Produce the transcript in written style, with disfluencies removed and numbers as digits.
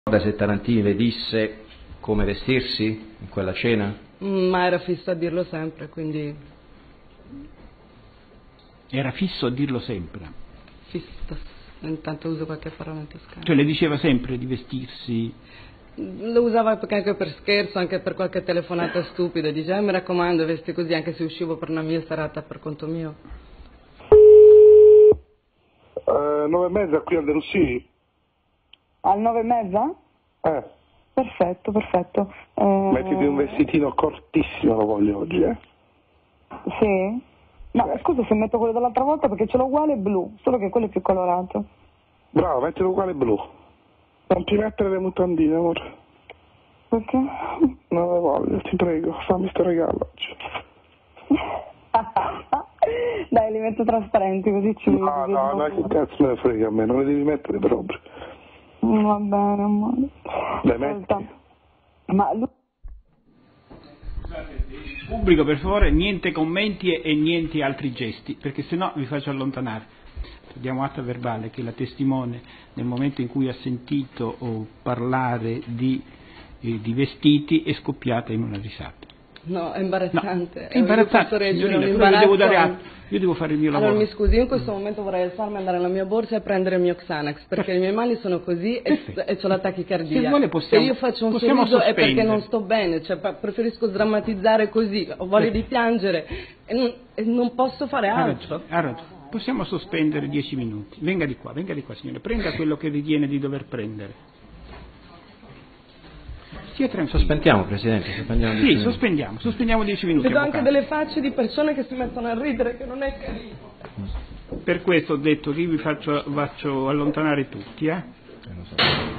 Se Tarantini le disse come vestirsi in quella cena? Ma era fisso a dirlo sempre, quindi... Era fisso a dirlo sempre? Fisso, intanto uso qualche parola in toscano. Cioè le diceva sempre di vestirsi? Lo usava anche per scherzo, anche per qualche telefonata stupida, dice mi raccomando vesti così anche se uscivo per una mia serata per conto mio. 9:30 qui al De Russini? Al 9:30? Perfetto, perfetto. Mettiti un vestitino cortissimo, lo voglio oggi, Sì? Ma scusa se metto quello dell'altra volta perché ce l'ho uguale blu, solo che quello è più colorato. Bravo, mettilo uguale blu. Non ti mettere le mutandine, amore. Perché? Non le voglio, ti prego, fammi sto regalo oggi. Dai, li metto trasparenti così ci vedi. No, che cazzo me ne frega a me, non le devi mettere proprio. Va bene, amore. Dai, metti. Ma lui... Pubblico, per favore, niente commenti e niente altri gesti, perché sennò vi faccio allontanare. Diamo atto verbale che la testimone, nel momento in cui ha sentito parlare di vestiti, è scoppiata in una risata. No, è imbarazzante. No, è imbarazzante, signorina, devo dare atto, io devo fare il mio lavoro. Allora mi scusi, io in questo momento vorrei alzarmi, andare alla mia borsa e prendere il mio Xanax, perché le mie mani sono così e ho la tachicardia. Se vuole possiamo, se io faccio un sorriso sorriso è perché non sto bene, cioè preferisco sdrammatizzare così, ho voglia di piangere e non posso fare altro. Ha ragione. Possiamo sospendere 10 minuti. Venga di qua, signore, prenda quello che ritiene di dover prendere. Sospendiamo, Presidente, sospendiamo 10 minuti. Vedo anche delle facce di persone che si mettono a ridere, che non è carino. Per questo ho detto che io vi faccio allontanare tutti,